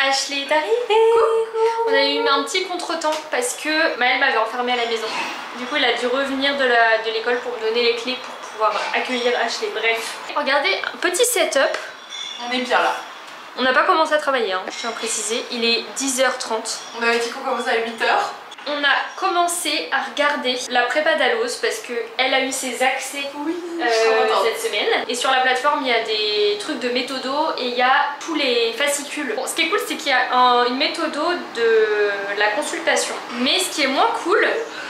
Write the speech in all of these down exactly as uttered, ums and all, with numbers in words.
Ashley est arrivée. On a eu un petit contretemps parce que Maël m'avait enfermée à la maison. Du coup il a dû revenir de l'école de pour me donner les clés pour pouvoir accueillir Ashley. Bref, regardez, un petit setup. On est bien là. On n'a pas commencé à travailler, hein, je tiens à préciser. Il est dix heures trente. On avait dit qu'on commençait à huit heures. On a commencé à regarder la prépa d'Allos parce qu'elle a eu ses accès oui, euh, cette semaine. Et sur la plateforme, il y a des trucs de méthodo et il y a tous les fascicules. Bon, ce qui est cool, c'est qu'il y a un, une méthodo de la consultation. Mais ce qui est moins cool,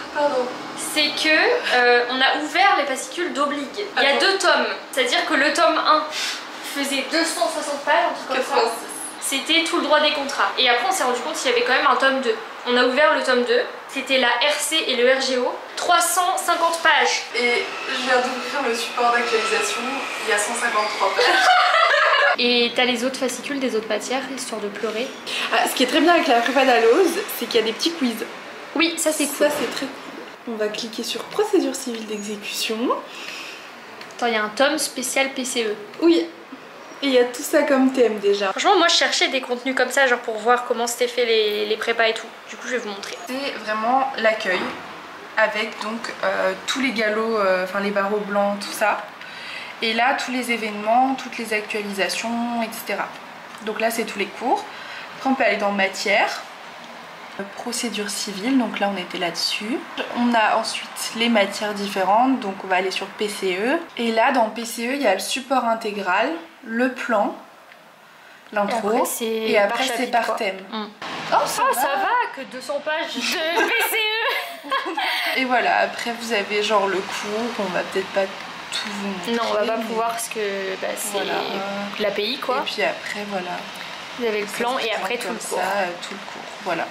c'est que euh, on a ouvert les fascicules d'Oblig. Il y a deux tomes, c'est-à-dire que le tome un faisait deux cent soixante pages, un truc comme ça. C'était tout le droit des contrats. Et après on s'est rendu compte qu'il y avait quand même un tome deux. On a ouvert le tome deux, c'était la R C et le R G O, trois cent cinquante pages. Et je viens d'ouvrir le support d'actualisation, il y a cent cinquante-trois pages. Et t'as les autres fascicules des autres matières, histoire de pleurer. Ah, ce qui est très bien avec la prépa d'Allos, c'est qu'il y a des petits quiz. Oui, ça c'est cool. Ça c'est très cool. On va cliquer sur procédure civile d'exécution. Attends, il y a un tome spécial P C E. Oui. Et il y a tout ça comme thème déjà. Franchement, moi je cherchais des contenus comme ça, genre pour voir comment c'était fait les, les prépas et tout. Du coup, je vais vous montrer. C'est vraiment l'accueil avec donc euh, tous les galops, euh, enfin les barreaux blancs, tout ça. Et là, tous les événements, toutes les actualisations, et cetera. Donc là, c'est tous les cours. Après, on peut aller dans matière, procédure civile, donc là, on était là-dessus. On a ensuite les matières différentes, donc on va aller sur P C E. Et là, dans P C E, il y a le support intégral, le plan, l'intro, et après c'est par, par thème. Mmh. Oh, ça, oh, va. ça va que deux cents pages de P C E. Et voilà, après vous avez genre le cours, on va peut-être pas tout vous montrer. Non, on va pas mais... pouvoir parce que bah, c'est voilà. l'A P I quoi. Et puis après voilà. Vous avez le plan et après tout le cours. Ça, tout le cours, voilà.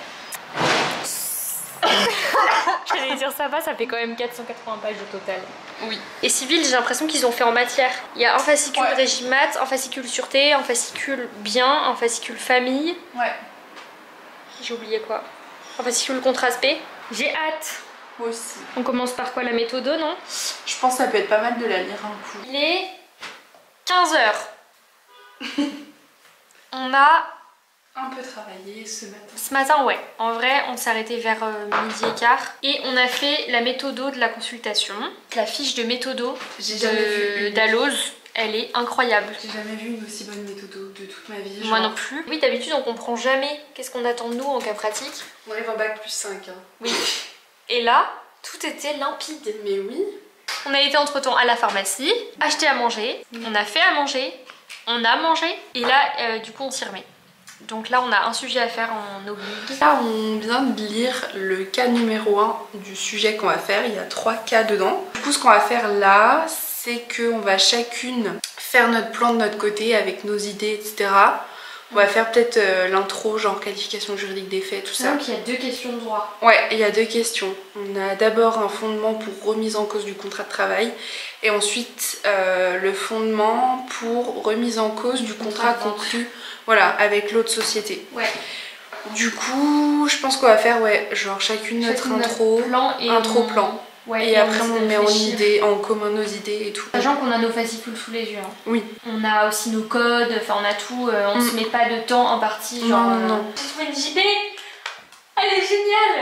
J'allais dire ça va, ça fait quand même quatre cent quatre-vingts pages au total. Oui. Et civil, j'ai l'impression qu'ils ont fait en matière. Il y a un fascicule ouais. régime maths, un fascicule sûreté, un fascicule bien, un fascicule famille. Ouais. J'ai oublié quoi. Un fascicule contre-aspect. J'ai hâte. Moi aussi. On commence par quoi, la méthodo, non? Je pense que ça peut être pas mal de la lire un coup. Il est quinze heures. On a un peu travaillé ce matin. Ce matin, ouais. En vrai, on s'est arrêté vers euh, midi et quart. Et on a fait la méthodo de la consultation. La fiche de méthodo d'Allos, elle est incroyable. J'ai jamais vu une aussi bonne méthodo de toute ma vie. Moi genre... non plus. Oui, d'habitude, on comprend jamais qu'est-ce qu'on attend de nous en cas pratique. On arrive en bac plus cinq. Hein. Oui. Et là, tout était limpide. Mais oui. On a été entre temps à la pharmacie, acheter à manger. Mmh. On a fait à manger. On a mangé. Et là, euh, du coup, on s'y remet. Donc là on a un sujet à faire en Oblig. Là on vient de lire le cas numéro un du sujet qu'on va faire, il y a trois cas dedans. Du coup ce qu'on va faire là, c'est qu'on va chacune faire notre plan de notre côté avec nos idées, et cetera. On va faire peut-être euh, l'intro, genre qualification juridique des faits, tout ça. Donc il y a deux questions de droit. Ouais, il y a deux questions. On a d'abord un fondement pour remise en cause du contrat de travail et ensuite euh, le fondement pour remise en cause du contrat conclu, voilà, avec l'autre société. Ouais. Du coup, je pense qu'on va faire ouais, genre chacune notre chacune intro, notre plan et intro on... plan. Ouais, et, et après on, on met en, idée, en commun nos idées et tout. Sachant qu'on a nos fascicules sous les yeux. Hein. Oui. On a aussi nos codes, enfin on a tout, euh, on mm. se met pas de temps en partie. Genre, non, non, non. J'ai trouvé une J P, elle est géniale.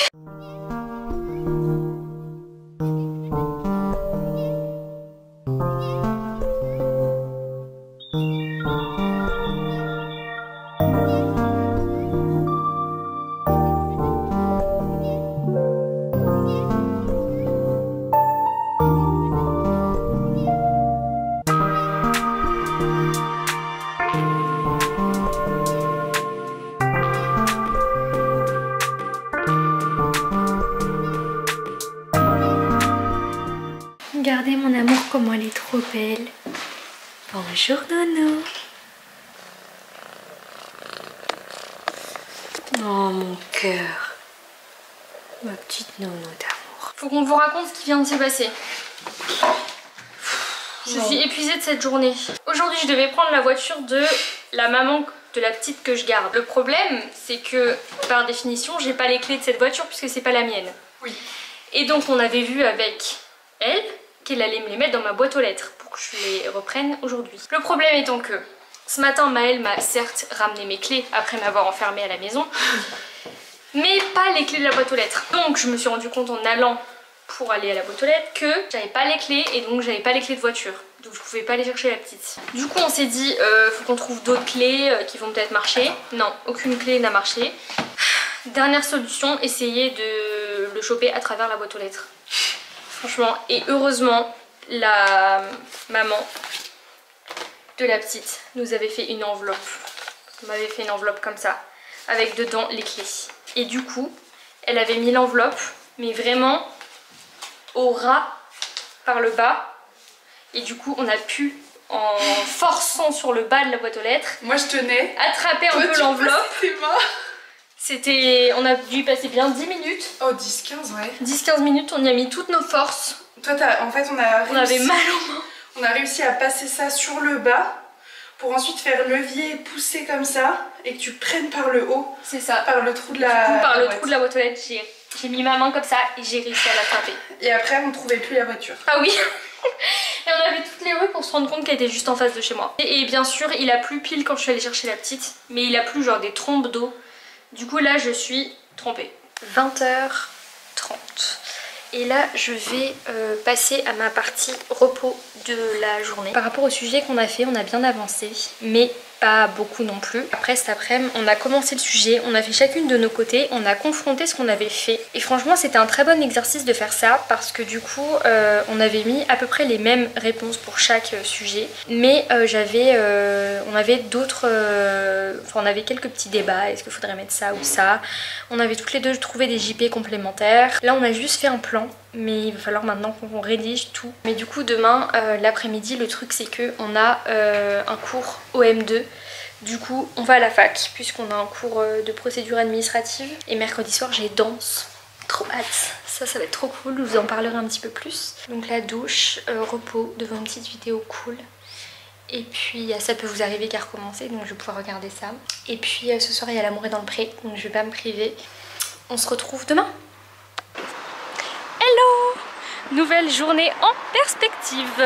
Regardez mon amour, comment elle est trop belle. Bonjour Nono. Oh mon cœur. Ma petite Nono d'amour. Faut qu'on vous raconte ce qui vient de se passer. Je suis épuisée de cette journée. Aujourd'hui je devais prendre la voiture de la maman de la petite que je garde. Le problème c'est que par définition j'ai pas les clés de cette voiture puisque c'est pas la mienne. Oui. Et donc on avait vu avec elle qu'elle allait me les mettre dans ma boîte aux lettres pour que je les reprenne aujourd'hui. Le problème étant que Ce matin, Maëlle m'a certes ramené mes clés après m'avoir enfermée à la maison, mais pas les clés de la boîte aux lettres. Donc je me suis rendu compte en allant pour aller à la boîte aux lettres que j'avais pas les clés et donc j'avais pas les clés de voiture. Donc je pouvais pas aller chercher la petite. Du coup on s'est dit euh, faut qu'on trouve d'autres clés euh, qui vont peut-être marcher. Non, aucune clé n'a marché. Dernière solution, essayer de le choper à travers la boîte aux lettres. Franchement, et heureusement la maman de la petite nous avait fait une enveloppe. Elle m'avait fait une enveloppe comme ça, avec dedans les clés. Et du coup, elle avait mis l'enveloppe, mais vraiment au ras par le bas. Et du coup, on a pu, en forçant sur le bas de la boîte aux lettres, moi je tenais, attraper un peu l'enveloppe. C'était, on a dû y passer bien dix minutes. Oh, dix quinze, ouais. dix quinze minutes, on y a mis toutes nos forces. Toi, en fait, on a réussi, on avait mal aux mains. On a réussi à passer ça sur le bas pour ensuite faire levier, pousser comme ça et que tu prennes par le haut. C'est ça. Par le trou de la du coup, par la le boîte. trou de la boîte aux lettres, j'ai mis ma main comme ça et j'ai réussi à l'attraper. Et après, on ne trouvait plus la voiture. Ah oui. Et on avait toutes les rues pour se rendre compte qu'elle était juste en face de chez moi. Et, et bien sûr, il a plu pile quand je suis allée chercher la petite, mais il a plu genre des trompes d'eau. Du coup, là, je suis trempée. vingt heures trente. Et là, je vais euh, passer à ma partie repos de la journée. Par rapport au sujet qu'on a fait, on a bien avancé, mais pas beaucoup non plus. Après cet après-midi, on a commencé le sujet, on a fait chacune de nos côtés, on a confronté ce qu'on avait fait. Et franchement, c'était un très bon exercice de faire ça parce que du coup, euh, on avait mis à peu près les mêmes réponses pour chaque euh, sujet. Mais euh, j'avais, euh, on avait d'autres, euh, enfin on avait quelques petits débats. Est-ce qu'il faudrait mettre ça ou ça? On avait toutes les deux trouvé des J P complémentaires. Là, on a juste fait un plan. Mais il va falloir maintenant qu'on rédige tout. Mais du coup demain euh, l'après-midi, le truc c'est que on a euh, un cours O M deux. Du coup on va à la fac puisqu'on a un cours euh, de procédure administrative. Et mercredi soir j'ai danse. Trop hâte. Ça ça va être trop cool, je vous en parlerai un petit peu plus. Donc la douche, euh, repos devant une petite vidéo cool. Et puis ça peut vous arriver qu'à recommencer, donc je vais pouvoir regarder ça. Et puis euh, ce soir il y a l'amour est dans le pré, donc je vais pas me priver. On se retrouve demain. Hello! Nouvelle journée en perspective.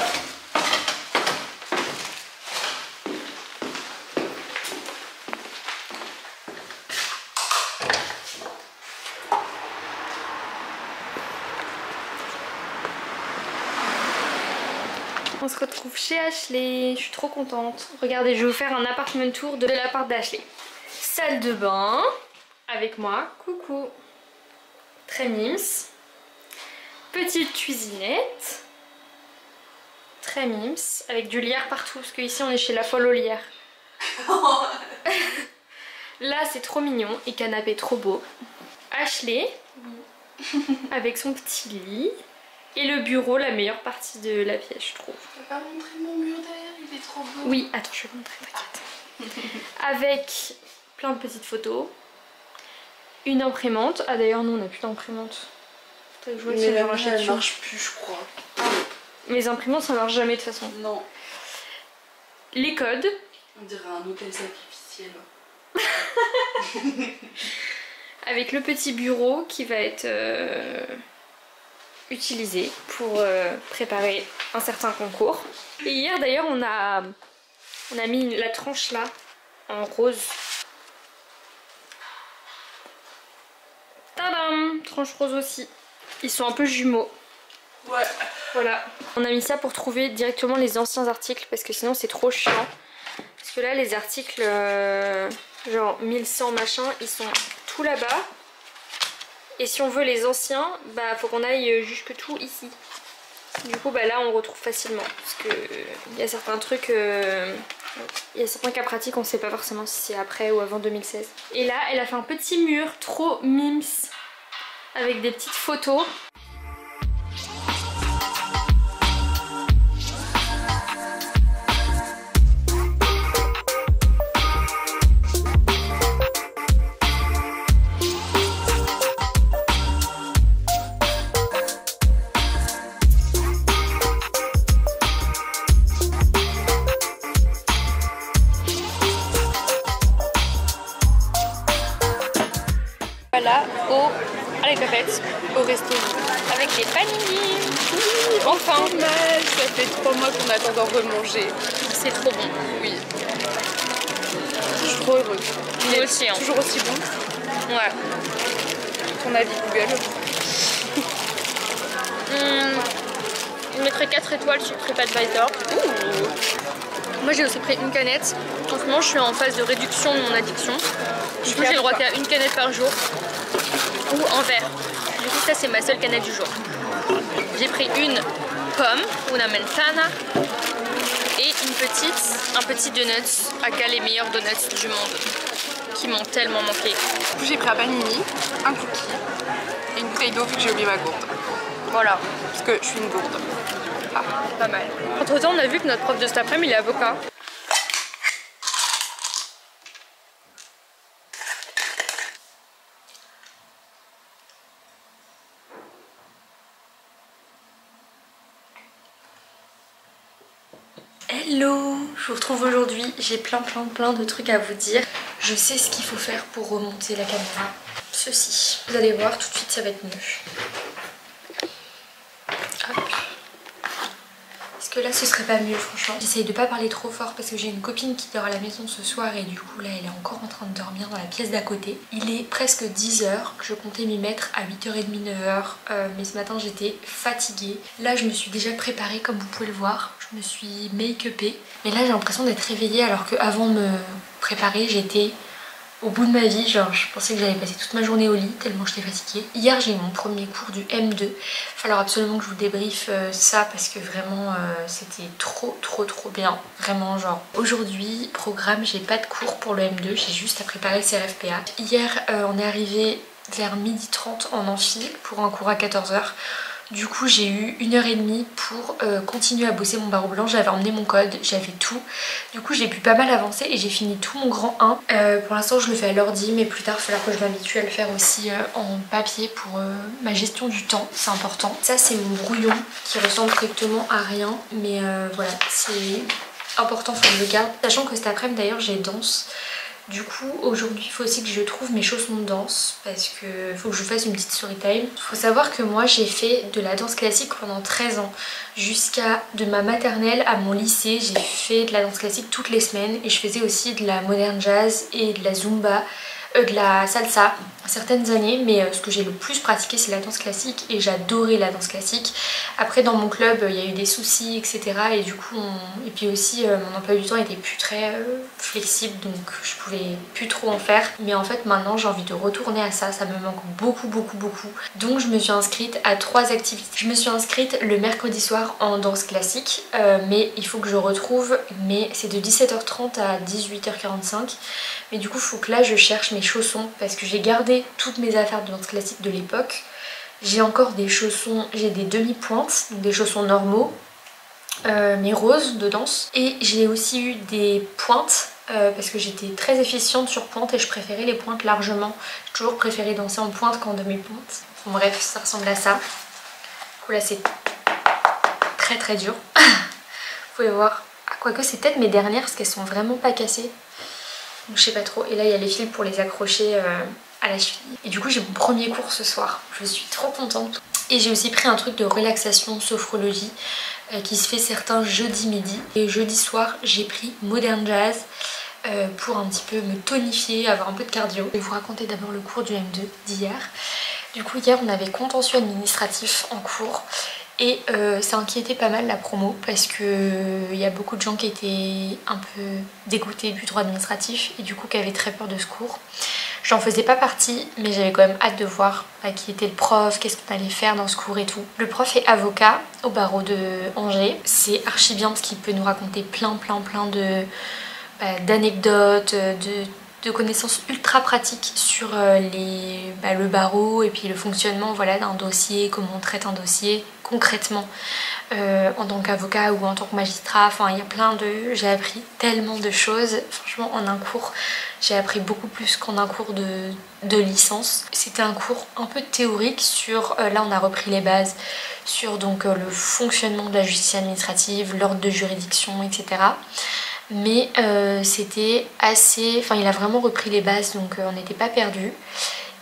On se retrouve chez Ashley, je suis trop contente. Regardez, je vais vous faire un appartement tour de l'appart d'Ashley. Salle de bain, avec moi, coucou. Très mimes. Petite cuisinette, très mimes, avec du lierre partout, parce qu'ici on est chez la folle aux lierres. Là c'est trop mignon, et canapé trop beau. Ashley, avec son petit lit, et le bureau, la meilleure partie de la pièce je trouve. Tu vas pas montrer mon mur derrière, il est trop beau. Oui, attends je vais montrer, t'inquiète. Avec plein de petites photos, une imprimante, ah d'ailleurs nous on n'a plus d'imprimante. Je vois mais si la mienne elle marche plus je crois. Ah. Mes imprimantes ça marche jamais de toute façon. Non. Les codes. On dirait un hôtel sacrificiel. Avec le petit bureau qui va être euh, utilisé pour euh, préparer un certain concours. Et hier d'ailleurs on a, on a mis la tranche là en rose. Tadam! Tranche rose aussi. Ils sont un peu jumeaux. Ouais. Voilà. On a mis ça pour trouver directement les anciens articles parce que sinon c'est trop chiant. Parce que là les articles euh, genre mille cent machin, ils sont tout là-bas. Et si on veut les anciens, bah faut qu'on aille jusque tout ici. Du coup bah là on retrouve facilement. Parce que il y a certains trucs, euh, il y a certains cas pratiques, on sait pas forcément si c'est après ou avant deux mille seize. Et là elle a fait un petit mur trop mimes. Avec des petites photos. Voilà, au... avec la fête, au resto, avec des paniers. Oui, enfin. Ça fait trois mois qu'on attend d'en remanger. c'est trop bon. Oui. Je suis trop heureuse. Moi aussi. Hein. Toujours aussi bon. Ouais. Ton avis Google? Hum, je mettrais quatre étoiles sur TripAdvisor. Ouh. Moi j'ai aussi pris une canette. En ce moment je suis en phase de réduction de mon addiction. Du coup j'ai le droit qu'à une canette par jour. Ou en verre. Du coup ça c'est ma seule canette du jour. J'ai pris une pomme, una manzana. Et une petite, un petit donuts, aka les meilleurs donuts du monde. Qui m'ont tellement manqué. Du coup j'ai pris un panini, un cookie et une bouteille d'eau vu que j'ai oublié ma gourde. Voilà. Parce que je suis une gourde. Ah, pas mal. Entre temps on a vu que notre prof de cet après-midi il est avocat. Hello, je vous retrouve aujourd'hui, j'ai plein plein plein de trucs à vous dire. Je sais ce qu'il faut faire pour remonter la caméra. Ceci. Vous allez voir, tout de suite ça va être mieux. Hop. Est-ce que là ce serait pas mieux franchement? J'essaye de pas parler trop fort parce que j'ai une copine qui dort à la maison ce soir et du coup là elle est encore en train de dormir dans la pièce d'à côté. Il est presque dix heures, je comptais m'y mettre à huit heures trente, neuf heures euh, mais ce matin j'étais fatiguée. Là je me suis déjà préparée comme vous pouvez le voir, je me suis make-upée. Mais là j'ai l'impression d'être réveillée alors qu'avant de me préparer j'étais au bout de ma vie, genre je pensais que j'allais passer toute ma journée au lit tellement j'étais fatiguée. Hier j'ai eu mon premier cours du M deux. Il va falloir absolument que je vous débriefe euh, ça parce que vraiment euh, c'était trop trop trop bien. Vraiment genre aujourd'hui programme, j'ai pas de cours pour le M deux, j'ai juste à préparer le C R F P A. Hier euh, on est arrivé vers midi trente en amphi pour un cours à quatorze heures. Du coup j'ai eu une heure et demie pour euh, continuer à bosser mon barreau blanc, j'avais emmené mon code, j'avais tout. Du coup j'ai pu pas mal avancer et j'ai fini tout mon grand un. Euh, pour l'instant je le fais à l'ordi mais plus tard il va falloir que je m'habitue à le faire aussi euh, en papier pour euh, ma gestion du temps, c'est important. Ça c'est mon brouillon qui ressemble strictement à rien mais euh, voilà c'est important, faut que je le garde. Sachant que cet après-midi d'ailleurs j'ai danse. Du coup aujourd'hui il faut aussi que je trouve mes chaussons de danse parce que faut que je fasse une petite story time. Il faut savoir que moi j'ai fait de la danse classique pendant treize ans. Jusqu'à de ma maternelle à mon lycée j'ai fait de la danse classique toutes les semaines et je faisais aussi de la modern jazz et de la zumba, euh, de la salsa certaines années, mais euh, ce que j'ai le plus pratiqué c'est la danse classique et j'adorais la danse classique. Après dans mon club il y a eu des soucis etc et du coup on... et puis aussi euh, mon emploi du temps était plus très euh, flexible donc je pouvais plus trop en faire, mais en fait maintenant j'ai envie de retourner à ça, ça me manque beaucoup beaucoup beaucoup, donc je me suis inscrite à trois activités. Je me suis inscrite le mercredi soir en danse classique euh, mais il faut que je retrouve, mais c'est de dix-sept heures trente à dix-huit heures quarante-cinq, mais du coup il faut que là je cherche mes chaussons parce que j'ai gardé toutes mes affaires de danse classique de l'époque. J'ai encore des chaussons, j'ai des demi-pointes, donc des chaussons normaux, euh, mais roses de danse. Et j'ai aussi eu des pointes, euh, parce que j'étais très efficiente sur pointe et je préférais les pointes largement. J'ai toujours préféré danser en pointe qu'en demi-pointe. Bon, bref, ça ressemble à ça. Du coup là c'est très très dur. Vous pouvez voir. Ah, quoique c'est peut-être mes dernières parce qu'elles sont vraiment pas cassées. Donc je sais pas trop. Et là il y a les fils pour les accrocher euh, à la cheville. Et du coup j'ai mon premier cours ce soir, je suis trop contente. Et j'ai aussi pris un truc de relaxation, sophrologie euh, qui se fait certains jeudi midi. Et jeudi soir j'ai pris modern jazz euh, pour un petit peu me tonifier, avoir un peu de cardio. Je vais vous raconter d'abord le cours du M deux d'hier. Du coup hier on avait contentieux administratif en cours. Et euh, ça inquiétait pas mal la promo parce que il y a beaucoup de gens qui étaient un peu dégoûtés du droit administratif et du coup qui avaient très peur de ce cours. J'en faisais pas partie mais j'avais quand même hâte de voir bah, qui était le prof, qu'est-ce qu'on allait faire dans ce cours et tout. Le prof est avocat au barreau de Angers. C'est archi bien parce qu'il peut nous raconter plein plein plein de bah, d'anecdotes, de de connaissances ultra pratiques sur euh, les, bah, le barreau et puis le fonctionnement voilà, d'un dossier, comment on traite un dossier concrètement euh, en tant qu'avocat ou en tant que magistrat. Enfin il y a plein de... J'ai appris tellement de choses. Franchement en un cours j'ai appris beaucoup plus qu'en un cours de, de licence. C'était un cours un peu théorique sur... Euh, là on a repris les bases sur donc euh, le fonctionnement de la justice administrative, l'ordre de juridiction et cetera. Mais euh, c'était assez... Enfin il a vraiment repris les bases donc euh, on n'était pas perdus.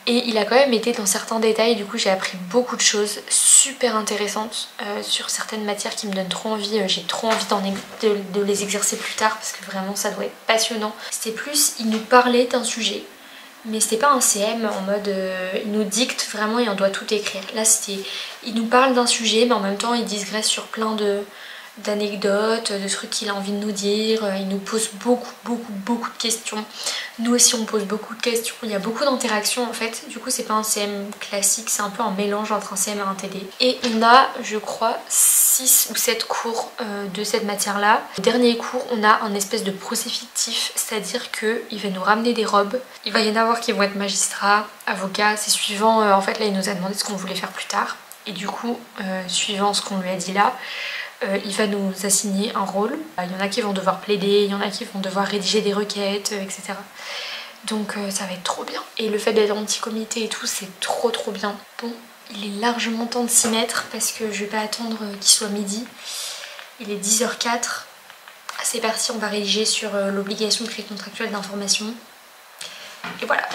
Et il a quand même été dans certains détails, du coup j'ai appris beaucoup de choses super intéressantes euh, sur certaines matières qui me donnent trop envie. J'ai trop envie de, de les exercer plus tard parce que vraiment ça doit être passionnant. C'était plus, il nous parlait d'un sujet, mais c'était pas un C M en mode euh, il nous dicte vraiment et on doit tout écrire. Là c'était, il nous parle d'un sujet mais en même temps il digresse sur plein de d'anecdotes, de trucs qu'il a envie de nous dire. Il nous pose beaucoup beaucoup beaucoup de questions. Nous aussi on pose beaucoup de questions, il y a beaucoup d'interactions en fait. Du coup c'est pas un C M classique, c'est un peu un mélange entre un C M et un T D. Et on a je crois six ou sept cours euh, de cette matière là. Au dernier cours on a un espèce de procès fictif, c'est à dire qu'il va nous ramener des robes. Il va y en avoir qui vont être magistrats, avocats, c'est suivant, euh, en fait là il nous a demandé ce qu'on voulait faire plus tard. Et du coup euh, suivant ce qu'on lui a dit là, Euh, il va nous assigner un rôle. Il y en a qui vont devoir plaider, il y en a qui vont devoir rédiger des requêtes, euh, et cetera. Donc euh, ça va être trop bien. Et le fait d'être en petit comité et tout, c'est trop trop bien. Bon, il est largement temps de s'y mettre parce que je vais pas attendre qu'il soit midi. Il est dix heures quatre. C'est parti, on va rédiger sur euh, l'obligation de crédit contractuel d'information. Et voilà.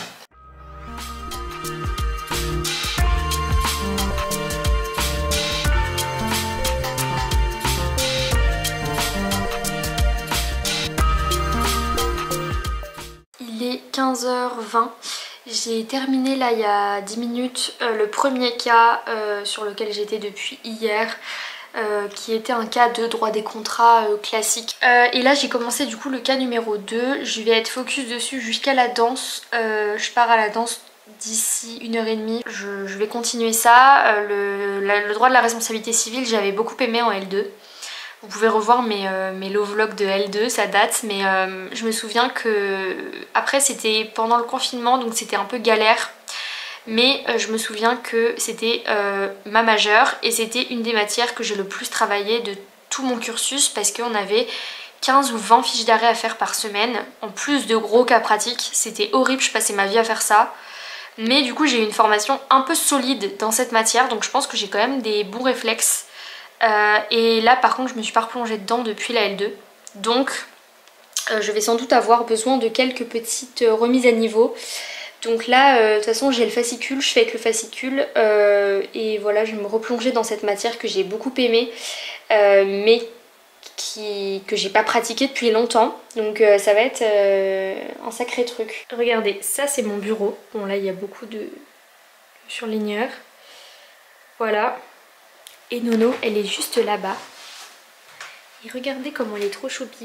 quinze heures vingt, j'ai terminé là il y a dix minutes euh, le premier cas euh, sur lequel j'étais depuis hier, euh, qui était un cas de droit des contrats euh, classique. Euh, et là j'ai commencé du coup le cas numéro deux, je vais être focus dessus jusqu'à la danse. Euh, je pars à la danse d'ici une heure et demie, je, je vais continuer ça. Euh, le, la, le droit de la responsabilité civile j'avais beaucoup aimé en L deux. Vous pouvez revoir mes, euh, mes low vlogs de L deux, ça date, mais euh, je me souviens que après c'était pendant le confinement donc c'était un peu galère, mais euh, je me souviens que c'était euh, ma majeure et c'était une des matières que j'ai le plus travaillé de tout mon cursus parce qu'on avait quinze ou vingt fiches d'arrêt à faire par semaine, en plus de gros cas pratiques. C'était horrible, je passais ma vie à faire ça. Mais du coup j'ai eu une formation un peu solide dans cette matière, donc je pense que j'ai quand même des bons réflexes. Euh, et là par contre je me suis pas replongée dedans depuis la L deux, donc euh, je vais sans doute avoir besoin de quelques petites euh, remises à niveau. Donc là euh, de toute façon j'ai le fascicule, je fais avec le fascicule euh, et voilà, je vais me replonger dans cette matière que j'ai beaucoup aimée euh, mais qui, que j'ai pas pratiqué depuis longtemps, donc euh, ça va être euh, un sacré truc. Regardez, ça c'est mon bureau, bon là il y a beaucoup de surligneurs, voilà. Et Nono, elle est juste là-bas. Et regardez comment elle est trop choupie.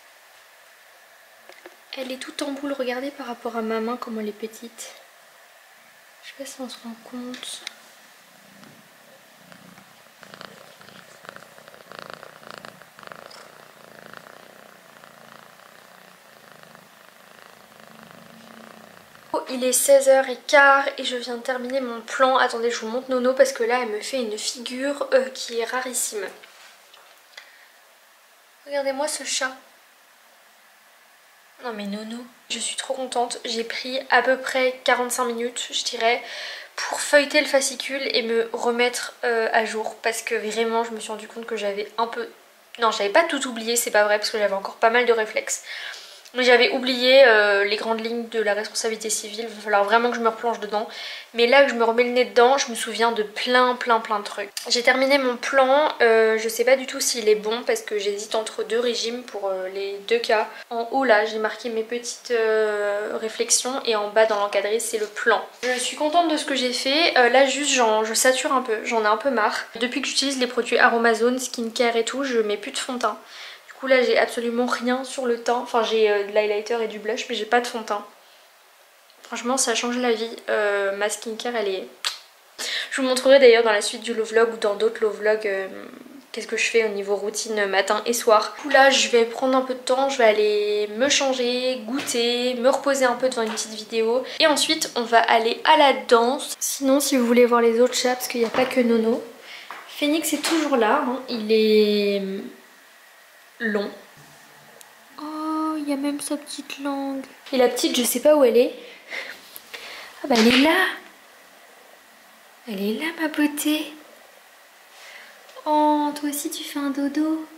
Elle est toute en boule, regardez par rapport à ma main comment elle est petite. Je sais pas si on se rend compte. Il est seize heures quinze et je viens de terminer mon plan. Attendez, je vous montre Nono parce que là elle me fait une figure euh, qui est rarissime. Regardez-moi ce chat. Non mais Nono. Je suis trop contente. J'ai pris à peu près quarante-cinq minutes, je dirais, pour feuilleter le fascicule et me remettre euh, à jour. Parce que vraiment je me suis rendu compte que j'avais un peu... Non, j'avais pas tout oublié, c'est pas vrai, parce que j'avais encore pas mal de réflexes. Mais j'avais oublié euh, les grandes lignes de la responsabilité civile, il va falloir vraiment que je me replonge dedans. Mais là que je me remets le nez dedans, je me souviens de plein plein plein de trucs. J'ai terminé mon plan, euh, je sais pas du tout s'il est bon parce que j'hésite entre deux régimes pour euh, les deux cas. En haut là j'ai marqué mes petites euh, réflexions et en bas dans l'encadré c'est le plan. Je suis contente de ce que j'ai fait, euh, là juste je sature un peu, j'en ai un peu marre. Depuis que j'utilise les produits Aromazone, skincare et tout, je mets plus de fond de teint. Du coup là j'ai absolument rien sur le teint, enfin j'ai euh, de l'highlighter et du blush mais j'ai pas de fond de teint. Franchement ça change la vie, euh, ma skincare elle est... Je vous montrerai d'ailleurs dans la suite du low vlog ou dans d'autres low vlogs euh, qu'est-ce que je fais au niveau routine matin et soir. Du coup là je vais prendre un peu de temps, je vais aller me changer, goûter, me reposer un peu devant une petite vidéo. Et ensuite on va aller à la danse. Sinon si vous voulez voir les autres chats, parce qu'il n'y a pas que Nono, Phoenix est toujours là, hein. Il est... long. Oh, il y a même sa petite langue. Et la petite, je sais pas où elle est. Ah bah elle est là. Elle est là ma beauté. Oh, toi aussi tu fais un dodo.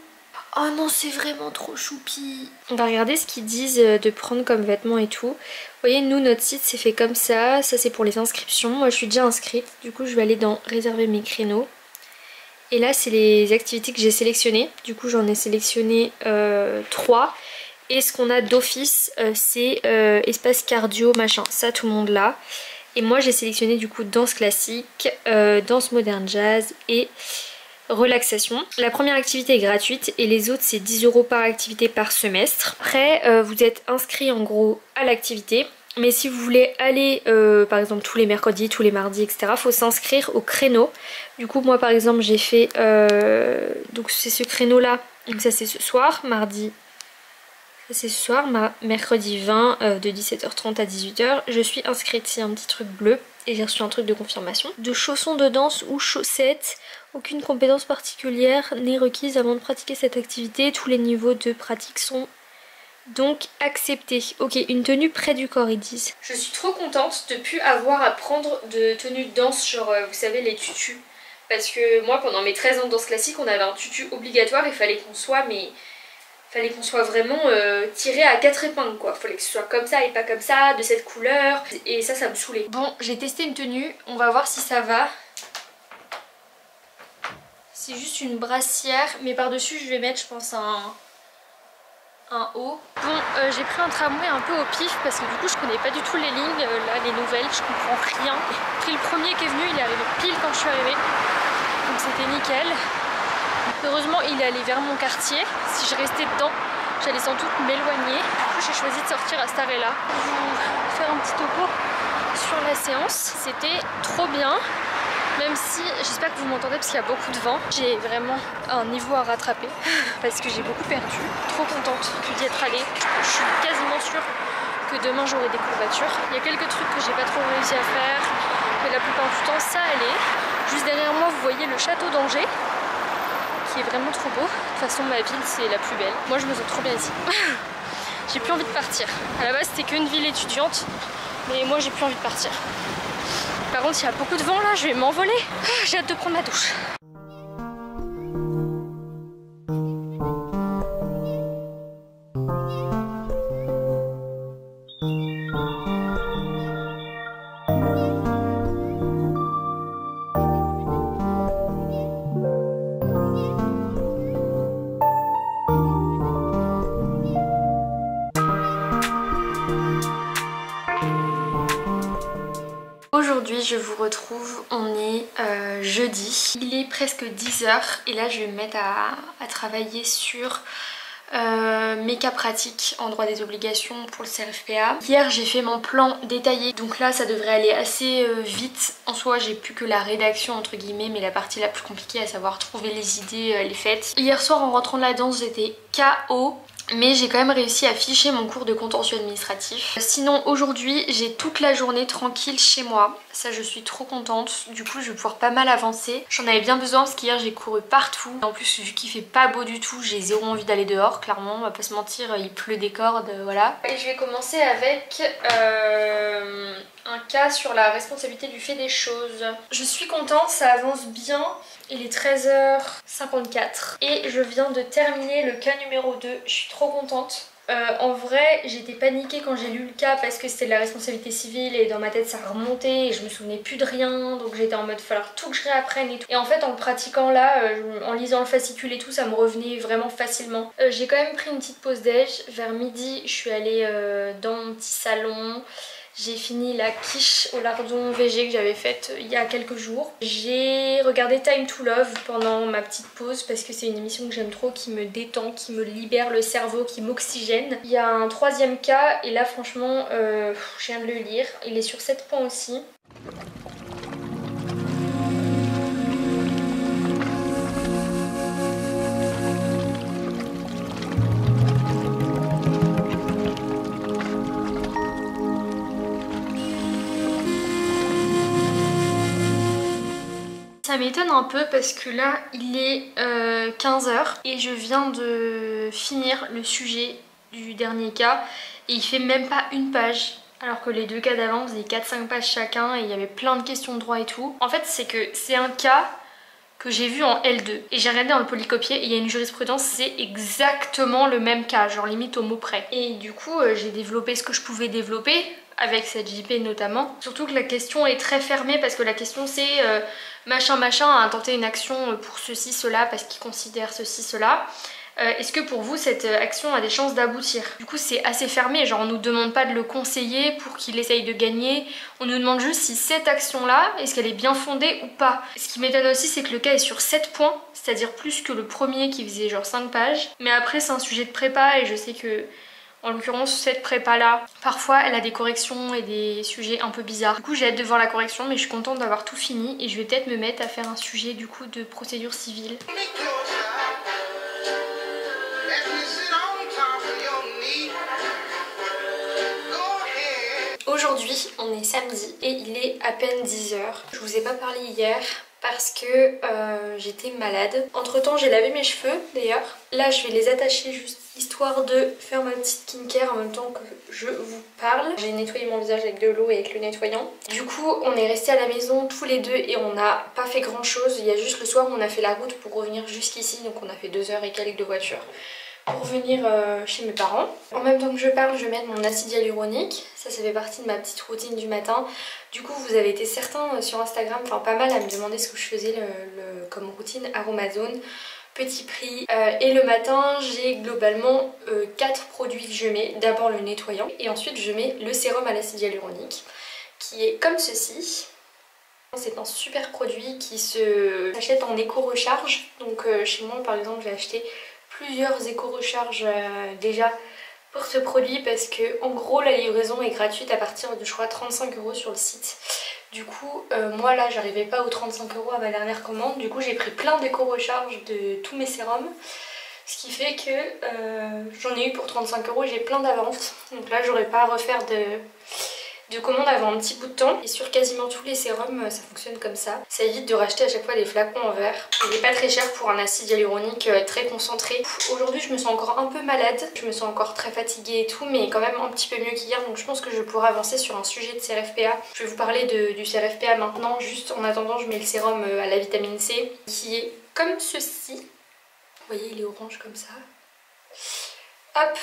Oh non, c'est vraiment trop choupi. On va regarder ce qu'ils disent de prendre comme vêtements et tout. Vous voyez, nous, notre site c'est fait comme ça. Ça c'est pour les inscriptions. Moi je suis déjà inscrite. Du coup je vais aller dans réserver mes créneaux. Et là c'est les activités que j'ai sélectionnées. Du coup j'en ai sélectionné euh, trois. Et ce qu'on a d'office euh, c'est euh, espace cardio machin. Ça tout le monde l'a. Et moi j'ai sélectionné du coup danse classique, euh, danse moderne jazz et relaxation. La première activité est gratuite et les autres c'est dix euros par activité par semestre. Après euh, vous êtes inscrit en gros à l'activité. Mais si vous voulez aller euh, par exemple tous les mercredis, tous les mardis, et cetera, faut s'inscrire au créneau. Du coup moi par exemple j'ai fait euh, donc c'est ce créneau là. Donc ça c'est ce soir, mardi. C'est ce soir, ma mercredi vingt euh, de dix-sept heures trente à dix-huit heures. Je suis inscrite, c'est un petit truc bleu et j'ai reçu un truc de confirmation. De chaussons de danse ou chaussettes, aucune compétence particulière n'est requise avant de pratiquer cette activité. Tous les niveaux de pratique sont donc acceptés. Ok, une tenue près du corps ils disent. Je suis trop contente de plus avoir à prendre de tenue de danse, genre euh, vous savez les tutus. Parce que moi pendant mes treize ans de danse classique on avait un tutu obligatoire, il fallait qu'on soit mais... Fallait qu'on soit vraiment euh, tiré à quatre épingles quoi. Fallait que ce soit comme ça et pas comme ça, de cette couleur. Et ça, ça me saoulait. Bon, j'ai testé une tenue. On va voir si ça va. C'est juste une brassière. Mais par-dessus, je vais mettre, je pense, un, un haut. Bon, euh, j'ai pris un tramway un peu au pif parce que du coup, je connais pas du tout les lignes. Euh, là, les nouvelles, je comprends rien. J'ai pris le premier qui est venu. Il est arrivé pile quand je suis arrivée. Donc c'était nickel. Heureusement il est allé vers mon quartier, si je restais dedans j'allais sans doute m'éloigner. Du coup j'ai choisi de sortir à cet arrêt là pour vous faire un petit topo sur la séance. C'était trop bien, même si j'espère que vous m'entendez parce qu'il y a beaucoup de vent. J'ai vraiment un niveau à rattraper parce que j'ai beaucoup perdu. Trop contente d'y être allée, je suis quasiment sûre que demain j'aurai des courbatures. Il y a quelques trucs que j'ai pas trop réussi à faire, mais la plupart du temps ça allait. Juste derrière moi vous voyez le château d'Angers qui est vraiment trop beau. De toute façon ma ville c'est la plus belle. Moi je me sens trop bien ici. J'ai plus envie de partir. À la base c'était qu'une ville étudiante, mais moi j'ai plus envie de partir. Par contre il y a beaucoup de vent là, je vais m'envoler. J'ai hâte de prendre ma douche. Aujourd'hui je vous retrouve, on est euh, jeudi, il est presque dix heures et là je vais me mettre à, à travailler sur euh, mes cas pratiques en droit des obligations pour le C R F P A. Hier j'ai fait mon plan détaillé, donc là ça devrait aller assez euh, vite. En soi j'ai plus que la rédaction entre guillemets, mais la partie la plus compliquée à savoir trouver les idées, euh, les faits. Hier soir en rentrant de la danse j'étais K O. Mais j'ai quand même réussi à ficher mon cours de contentieux administratif. Sinon aujourd'hui j'ai toute la journée tranquille chez moi. Ça je suis trop contente. Du coup je vais pouvoir pas mal avancer. J'en avais bien besoin parce qu'hier j'ai couru partout. En plus vu qu'il fait pas beau du tout, j'ai zéro envie d'aller dehors. Clairement on va pas se mentir, il pleut des cordes, voilà. Et je vais commencer avec euh, un cas sur la responsabilité du fait des choses. Je suis contente, ça avance bien. Il est treize heures cinquante-quatre et je viens de terminer le cas numéro deux, je suis trop contente. Euh, en vrai j'étais paniquée quand j'ai lu le cas parce que c'était de la responsabilité civile et dans ma tête ça remontait et je me souvenais plus de rien, donc j'étais en mode falloir tout que je réapprenne et tout. Et en fait en le pratiquant là, euh, en lisant le fascicule et tout, ça me revenait vraiment facilement. Euh, j'ai quand même pris une petite pause déj, vers midi je suis allée euh, dans mon petit salon. J'ai fini la quiche au lardon V G que j'avais faite il y a quelques jours. J'ai regardé Time to Love pendant ma petite pause parce que c'est une émission que j'aime trop, qui me détend, qui me libère le cerveau, qui m'oxygène. Il y a un troisième cas et là franchement euh, je viens de le lire. Il est sur sept points aussi. Ça m'étonne un peu parce que là il est euh, quinze heures et je viens de finir le sujet du dernier cas et il fait même pas une page, alors que les deux cas d'avant faisaient quatre cinq pages chacun et il y avait plein de questions de droit et tout. En fait c'est que c'est un cas que j'ai vu en L deux. Et j'ai regardé dans le polycopier et il y a une jurisprudence, c'est exactement le même cas, genre limite au mot près. Et du coup, euh, j'ai développé ce que je pouvais développer, avec cette J P notamment. Surtout que la question est très fermée parce que la question c'est euh, machin machin a intenté une action pour ceci, cela, parce qu'il considère ceci, cela. Euh, Est-ce que pour vous cette action a des chances d'aboutir? Du coup c'est assez fermé, genre on nous demande pas de le conseiller pour qu'il essaye de gagner, on nous demande juste si cette action là, est-ce qu'elle est bien fondée ou pas. Ce qui m'étonne aussi c'est que le cas est sur sept points, c'est-à-dire plus que le premier qui faisait genre cinq pages. Mais après c'est un sujet de prépa et je sais que en l'occurrence cette prépa là, parfois elle a des corrections et des sujets un peu bizarres. Du coup j'ai hâte de voir la correction mais je suis contente d'avoir tout fini et je vais peut-être me mettre à faire un sujet du coup de procédure civile. Aujourd'hui, on est samedi et il est à peine dix heures. Je vous ai pas parlé hier parce que euh, j'étais malade. Entre temps, j'ai lavé mes cheveux d'ailleurs. Là, je vais les attacher juste histoire de faire ma petite skincare en même temps que je vous parle. J'ai nettoyé mon visage avec de l'eau et avec le nettoyant. Du coup, on est restés à la maison tous les deux et on n'a pas fait grand chose. Il y a juste le soir où on a fait la route pour revenir jusqu'ici. Donc on a fait deux heures et quelques de voiture pour venir euh, chez mes parents. En même temps que je parle, je vais mettre mon acide hyaluronique. Ça, ça fait partie de ma petite routine du matin. Du coup, vous avez été certains sur Instagram, enfin pas mal, à me demander ce que je faisais le, le, comme routine Aromazone. Petit prix. Euh, et le matin, j'ai globalement euh, quatre produits que je mets. D'abord le nettoyant et ensuite je mets le sérum à l'acide hyaluronique qui est comme ceci. C'est un super produit qui se achète en éco-recharge. Donc euh, chez moi, par exemple, j'ai acheté plusieurs éco-recharges euh, déjà pour ce produit parce que en gros la livraison est gratuite à partir de je crois trente-cinq euros sur le site. Du coup euh, moi là j'arrivais pas aux trente-cinq euros à ma dernière commande, du coup j'ai pris plein d'éco-recharges de tous mes sérums, ce qui fait que euh, j'en ai eu pour trente-cinq euros, j'ai plein d'avance, donc là j'aurais pas à refaire de... de commande avant un petit bout de temps. Et sur quasiment tous les sérums ça fonctionne comme ça. Ça évite de racheter à chaque fois des flacons en verre. Il n'est pas très cher pour un acide hyaluronique très concentré. Aujourd'hui je me sens encore un peu malade, je me sens encore très fatiguée et tout, mais quand même un petit peu mieux qu'hier, donc je pense que je pourrais avancer sur un sujet de C R F P A. Je vais vous parler de, du C R F P A maintenant, juste en attendant je mets le sérum à la vitamine C qui est comme ceci. Vous voyez il est orange comme ça. Hop,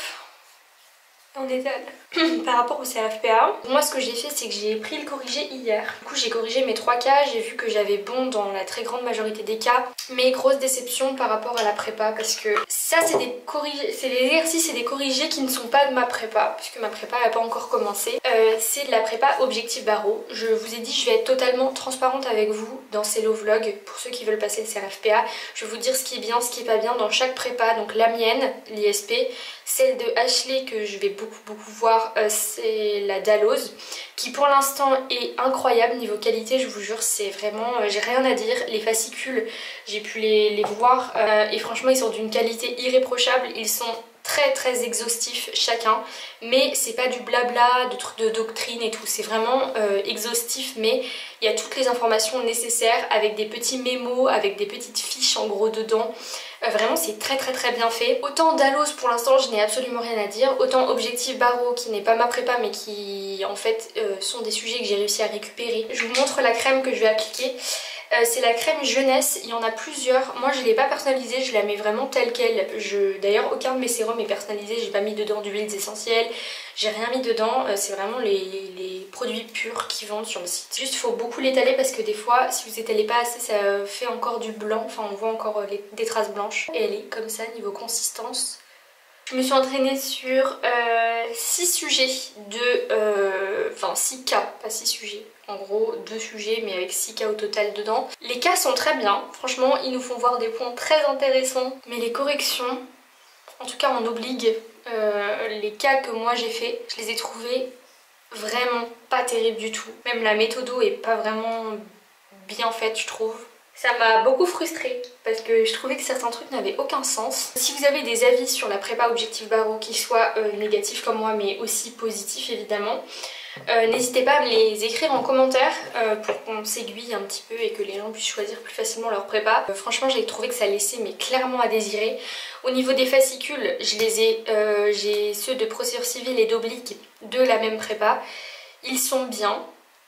en détail par rapport au C R F P A. Moi ce que j'ai fait c'est que j'ai pris le corrigé hier. Du coup j'ai corrigé mes trois cas, j'ai vu que j'avais bon dans la très grande majorité des cas. Mais grosse déception par rapport à la prépa parce que ça c'est des corrigés, c'est des exercices et des corrigés qui ne sont pas de ma prépa puisque ma prépa n'a pas encore commencé. Euh, c'est de la prépa objectif barreau. Je vous ai dit je vais être totalement transparente avec vous dans ces low vlogs pour ceux qui veulent passer le C R F P A. Je vais vous dire ce qui est bien, ce qui est pas bien dans chaque prépa. Donc la mienne, l'I S P, celle de Ashley que je vais beaucoup beaucoup voir, euh, c'est la Dalloz qui pour l'instant est incroyable niveau qualité, je vous jure c'est vraiment, euh, j'ai rien à dire. Les fascicules j'ai pu les, les voir euh, et franchement ils sont d'une qualité irréprochable, ils sont très très exhaustifs chacun, mais c'est pas du blabla, de trucs de doctrine et tout, c'est vraiment euh, exhaustif, mais il y a toutes les informations nécessaires avec des petits mémos, avec des petites fiches en gros dedans. Euh, vraiment c'est très très très bien fait. Autant Dalloz pour l'instant je n'ai absolument rien à dire, autant Objectif Barreau qui n'est pas ma prépa mais qui en fait euh, sont des sujets que j'ai réussi à récupérer. Je vous montre la crème que je vais appliquer. Euh, c'est la crème jeunesse, il y en a plusieurs. Moi je ne l'ai pas personnalisée, je la mets vraiment telle qu'elle. Je... D'ailleurs aucun de mes sérums est personnalisé, j'ai pas mis dedans d'huiles essentielles, j'ai rien mis dedans, euh, c'est vraiment les, les produits purs qui vendent sur le site. Juste il faut beaucoup l'étaler parce que des fois si vous étalez pas assez ça fait encore du blanc, enfin on voit encore les... des traces blanches. Et elle est comme ça niveau consistance. Je me suis entraînée sur euh, six sujets de... Euh, enfin six cas, pas six sujets. En gros deux sujets mais avec six cas au total dedans. Les cas sont très bien, franchement ils nous font voir des points très intéressants. Mais les corrections, en tout cas en obligue, euh, les cas que moi j'ai fait, je les ai trouvés vraiment pas terribles du tout. Même la méthodo est pas vraiment bien faite je trouve. Ça m'a beaucoup frustrée parce que je trouvais que certains trucs n'avaient aucun sens. Si vous avez des avis sur la prépa Objectif Barreau qui soient euh, négatifs comme moi mais aussi positifs évidemment, euh, n'hésitez pas à me les écrire en commentaire euh, pour qu'on s'aiguille un petit peu et que les gens puissent choisir plus facilement leur prépa. Euh, franchement j'ai trouvé que ça laissait mais clairement à désirer. Au niveau des fascicules, je les ai, euh, j'ai ceux de procédure civile et d'oblique de la même prépa. Ils sont bien.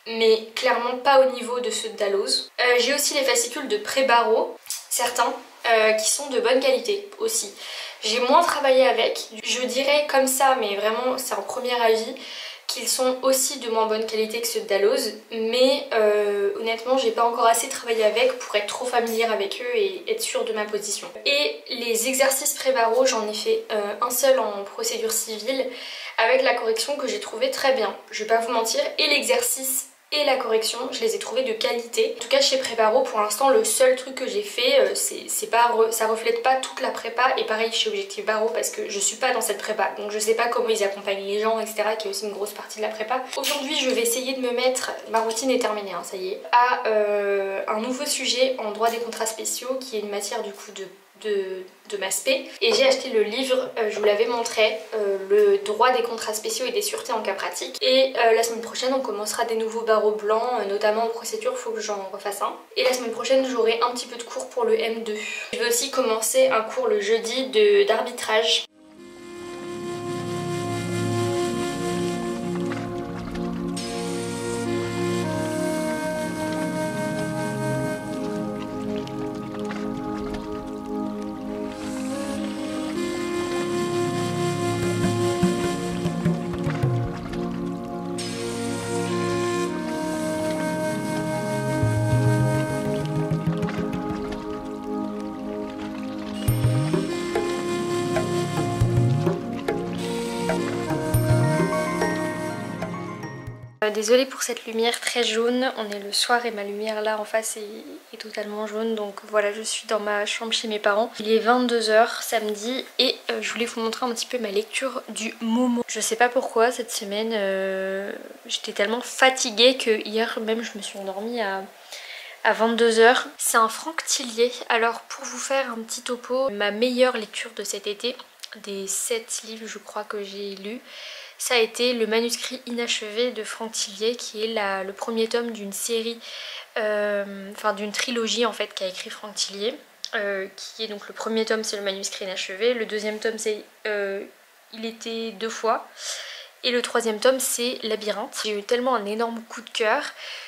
mais clairement pas au niveau de ceux de Dalloz. Euh, j'ai aussi les fascicules de pré-barreau, certains, euh, qui sont de bonne qualité aussi. J'ai moins travaillé avec, je dirais comme ça, mais vraiment c'est un premier avis, qu'ils sont aussi de moins bonne qualité que ceux de Dalloz, mais euh, honnêtement j'ai pas encore assez travaillé avec pour être trop familière avec eux et être sûre de ma position. Et les exercices pré-barreau, j'en ai fait euh, un seul en procédure civile avec la correction que j'ai trouvé très bien, je vais pas vous mentir, et l'exercice et la correction, je les ai trouvés de qualité. En tout cas chez Pré-Barreau, pour l'instant le seul truc que j'ai fait, euh, c'est pas re, ça reflète pas toute la prépa, et pareil chez Objectif Barreau parce que je suis pas dans cette prépa, donc je sais pas comment ils accompagnent les gens, etc, qui est aussi une grosse partie de la prépa. Aujourd'hui je vais essayer de me mettre, ma routine est terminée hein, ça y est, à euh, un nouveau sujet en droit des contrats spéciaux qui est une matière du coup de de, de ma spé, et j'ai acheté le livre, euh, je vous l'avais montré, euh, le droit des contrats spéciaux et des sûretés en cas pratique, et euh, la semaine prochaine on commencera des nouveaux barreaux blancs, euh, notamment en procédure, il faut que j'en refasse un, et la semaine prochaine j'aurai un petit peu de cours pour le M deux. Je vais aussi commencer un cours le jeudi d'arbitrage. Désolée pour cette lumière très jaune, on est le soir et ma lumière là en face est, est totalement jaune, donc voilà, je suis dans ma chambre chez mes parents. Il est vingt-deux heures samedi et euh, je voulais vous montrer un petit peu ma lecture du Momo. Je sais pas pourquoi cette semaine euh, j'étais tellement fatiguée que hier même je me suis endormie à... à vingt-deux heures. C'est un Franck Tillier. Alors pour vous faire un petit topo, ma meilleure lecture de cet été, des sept livres je crois que j'ai lus, ça a été le manuscrit inachevé de Franck Tillier, qui est la, le premier tome d'une série, euh, enfin d'une trilogie en fait qu'a écrit Franck Tillier, euh, qui est donc le premier tome c'est le manuscrit inachevé, le deuxième tome c'est euh, Il était deux fois, et le troisième tome c'est Labyrinthe. J'ai eu tellement un énorme coup de cœur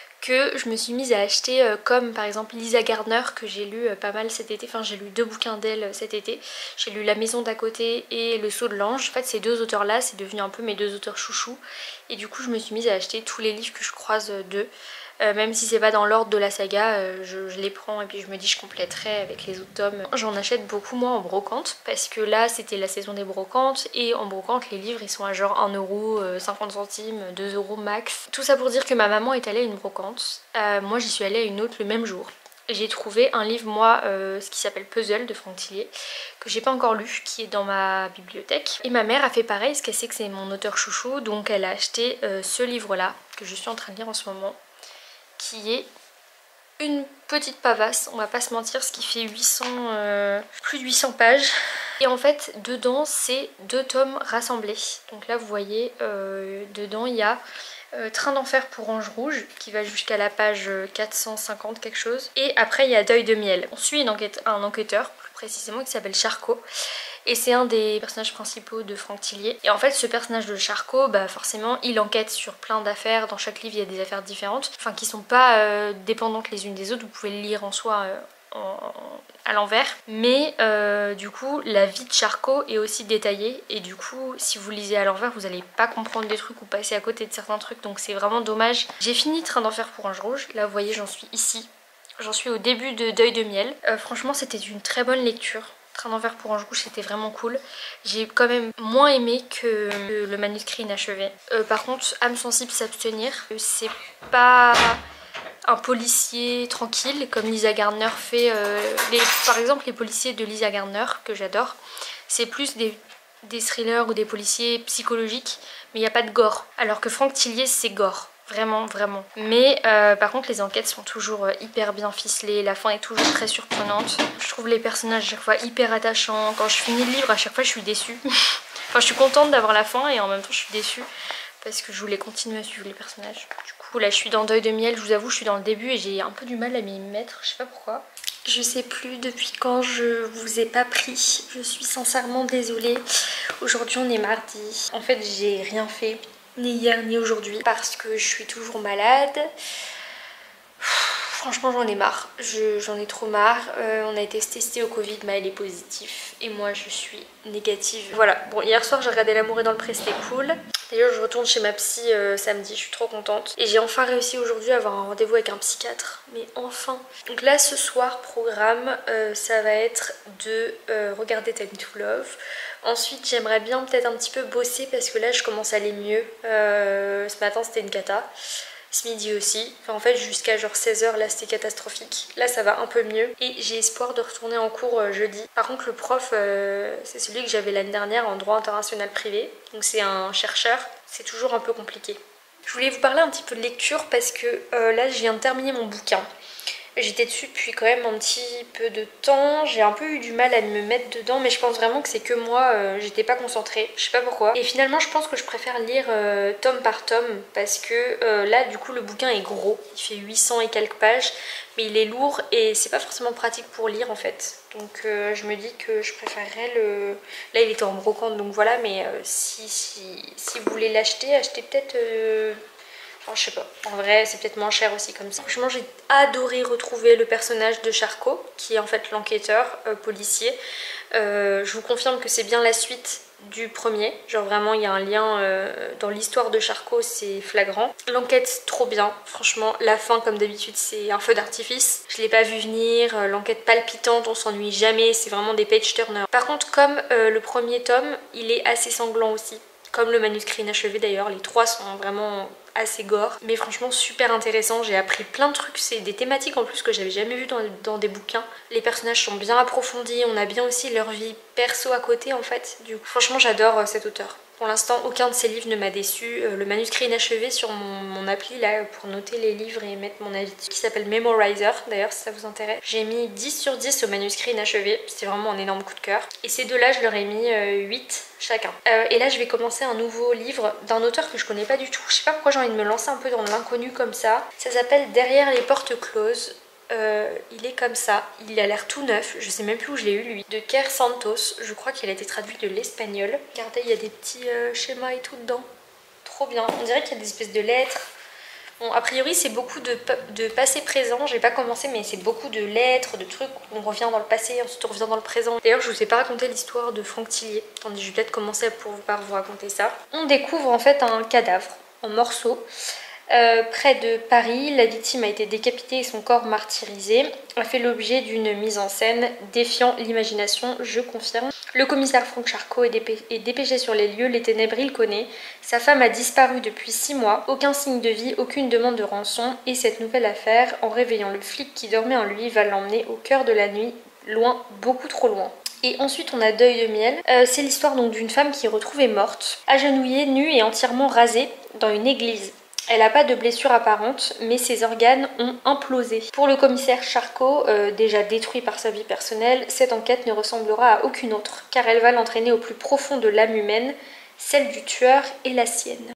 que je me suis mise à acheter euh, comme par exemple Lisa Gardner que j'ai lu euh, pas mal cet été, enfin j'ai lu deux bouquins d'elle euh, cet été, j'ai lu La Maison d'à côté et Le Sceau de l'Ange. En fait ces deux auteurs là c'est devenu un peu mes deux auteurs chouchous et du coup je me suis mise à acheter tous les livres que je croise euh, d'eux. Euh, même si c'est pas dans l'ordre de la saga, euh, je, je les prends et puis je me dis je compléterai avec les autres tomes. J'en achète beaucoup moins en brocante parce que là c'était la saison des brocantes et en brocante les livres ils sont à genre un euro, cinquante centimes, deux euros max. Tout ça pour dire que ma maman est allée à une brocante, euh, moi j'y suis allée à une autre le même jour. J'ai trouvé un livre moi, euh, ce qui s'appelle Puzzle de Franck Tillier, que j'ai pas encore lu, qui est dans ma bibliothèque. Et ma mère a fait pareil parce qu'elle sait que c'est mon auteur chouchou, donc elle a acheté euh, ce livre là que je suis en train de lire en ce moment, qui est une petite pavasse, on va pas se mentir, ce qui fait huit cents, euh, plus de huit cents pages. Et en fait dedans c'est deux tomes rassemblés. Donc là vous voyez, euh, dedans il y a euh, Train d'enfer pour Ange Rouge qui va jusqu'à la page quatre cent cinquante quelque chose. Et après il y a Deuil de miel. On suit une enquête, un enquêteur plus précisément qui s'appelle Charcot. Et c'est un des personnages principaux de Franck Tillier. Et en fait ce personnage de Charcot, bah forcément il enquête sur plein d'affaires. Dans chaque livre il y a des affaires différentes, enfin qui sont pas euh, dépendantes les unes des autres. Vous pouvez le lire en soi euh, en, en, à l'envers. Mais euh, du coup la vie de Charcot est aussi détaillée. Et du coup si vous lisez à l'envers vous allez pas comprendre des trucs ou passer à côté de certains trucs. Donc c'est vraiment dommage. J'ai fini Train d'enfer pour Ange Rouge. Là vous voyez j'en suis ici. J'en suis au début de Deuil de miel. Euh, franchement c'était une très bonne lecture. Train d'enfer pour Ange Rouge c'était vraiment cool. J'ai quand même moins aimé que le manuscrit inachevé. Euh, par contre âme sensible s'abstenir, c'est pas un policier tranquille comme Lisa Gardner fait. Euh, les, par exemple les policiers de Lisa Gardner que j'adore, c'est plus des, des thrillers ou des policiers psychologiques mais il n'y a pas de gore. Alors que Franck Tillier c'est gore. Vraiment, vraiment. Mais euh, par contre les enquêtes sont toujours euh, hyper bien ficelées, la fin est toujours très surprenante. Je trouve les personnages à chaque fois hyper attachants. Quand je finis le livre à chaque fois je suis déçue. Enfin je suis contente d'avoir la fin et en même temps je suis déçue parce que je voulais continuer à suivre les personnages. Du coup là je suis dans Deuil de miel, je vous avoue je suis dans le début et j'ai un peu du mal à m'y mettre, je sais pas pourquoi. Je sais plus depuis quand je vous ai pas pris, je suis sincèrement désolée. Aujourd'hui on est mardi, en fait j'ai rien fait. ni hier ni aujourd'hui, parce que je suis toujours malade. Franchement j'en ai marre, j'en ai trop marre. Euh, on a été testé au Covid, Maël est positif et moi je suis négative. Voilà, bon hier soir j'ai regardé L'amour est dans le pré, c'était cool. D'ailleurs je retourne chez ma psy euh, samedi, je suis trop contente. Et j'ai enfin réussi aujourd'hui à avoir un rendez-vous avec un psychiatre, mais enfin. Donc là ce soir, programme, euh, ça va être de euh, regarder Time to Love. Ensuite j'aimerais bien peut-être un petit peu bosser parce que là je commence à aller mieux. Euh, ce matin c'était une cata. Ce midi aussi, enfin, en fait jusqu'à genre seize heures là c'était catastrophique. Là ça va un peu mieux et j'ai espoir de retourner en cours euh, jeudi. Par contre le prof euh, c'est celui que j'avais l'année dernière en droit international privé, donc c'est un chercheur, c'est toujours un peu compliqué. Je voulais vous parler un petit peu de lecture parce que euh, là je viens de terminer mon bouquin. J'étais dessus depuis quand même un petit peu de temps, j'ai un peu eu du mal à me mettre dedans, mais je pense vraiment que c'est que moi, euh, j'étais pas concentrée, je sais pas pourquoi. Et finalement je pense que je préfère lire euh, tome par tome, parce que euh, là du coup le bouquin est gros, il fait huit cents et quelques pages, mais il est lourd et c'est pas forcément pratique pour lire en fait. Donc euh, je me dis que je préférerais le... Là il était en brocante donc voilà, mais euh, si, si, si vous voulez l'acheter, achetez peut-être... Euh... Enfin, je sais pas, en vrai c'est peut-être moins cher aussi comme ça. Franchement j'ai adoré retrouver le personnage de Charcot, qui est en fait l'enquêteur euh, policier. Euh, je vous confirme que c'est bien la suite du premier, genre vraiment il y a un lien euh, dans l'histoire de Charcot, c'est flagrant. L'enquête trop bien, franchement la fin comme d'habitude c'est un feu d'artifice, je l'ai pas vu venir, euh, l'enquête palpitante, on s'ennuie jamais, c'est vraiment des page turners. Par contre comme euh, le premier tome, il est assez sanglant aussi, comme le manuscrit inachevé d'ailleurs, les trois sont vraiment assez gore, mais franchement super intéressant, j'ai appris plein de trucs, c'est des thématiques en plus que j'avais jamais vu dans, dans des bouquins. Les personnages sont bien approfondis, on a bien aussi leur vie perso à côté en fait, du coup franchement j'adore euh, cet auteur. Pour l'instant aucun de ses livres ne m'a déçu. Euh, le manuscrit inachevé sur mon, mon appli là pour noter les livres et mettre mon avis, qui s'appelle Memorizer d'ailleurs si ça vous intéresse. J'ai mis dix sur dix au manuscrit inachevé, c'était vraiment un énorme coup de cœur. Et ces deux là je leur ai mis euh, huit chacun. Euh, et là je vais commencer un nouveau livre d'un auteur que je connais pas du tout. Je sais pas pourquoi j'ai envie de me lancer un peu dans l'inconnu comme ça. Ça s'appelle Derrière les portes closes. Euh, il est comme ça, il a l'air tout neuf, je sais même plus où je l'ai eu lui, de Ker Santos, je crois qu'il a été traduit de l'espagnol. Regardez, il y a des petits euh, schémas et tout dedans, trop bien, on dirait qu'il y a des espèces de lettres. Bon, a priori c'est beaucoup de, de passé présent, j'ai pas commencé mais c'est beaucoup de lettres, de trucs, on revient dans le passé, ensuite on revient dans le présent. D'ailleurs je vous ai pas raconté l'histoire de Franck Tillier, attendez je vais peut-être commencer pour, par vous raconter ça. On découvre en fait un cadavre en morceaux. Euh, près de Paris, la victime a été décapitée et son corps martyrisé, a fait l'objet d'une mise en scène défiant l'imagination, je confirme. Le commissaire Franck Charcot est, dépê est dépêché sur les lieux, les ténèbres il le connaît. Sa femme a disparu depuis six mois, aucun signe de vie, aucune demande de rançon, et cette nouvelle affaire, en réveillant le flic qui dormait en lui, va l'emmener au cœur de la nuit, loin, beaucoup trop loin. Et ensuite on a Deuil de miel, euh, c'est l'histoire donc d'une femme qui est retrouvée morte, agenouillée, nue et entièrement rasée dans une église. Elle n'a pas de blessure apparente, mais ses organes ont implosé. Pour le commissaire Charcot, euh, déjà détruit par sa vie personnelle, cette enquête ne ressemblera à aucune autre, car elle va l'entraîner au plus profond de l'âme humaine, celle du tueur et la sienne.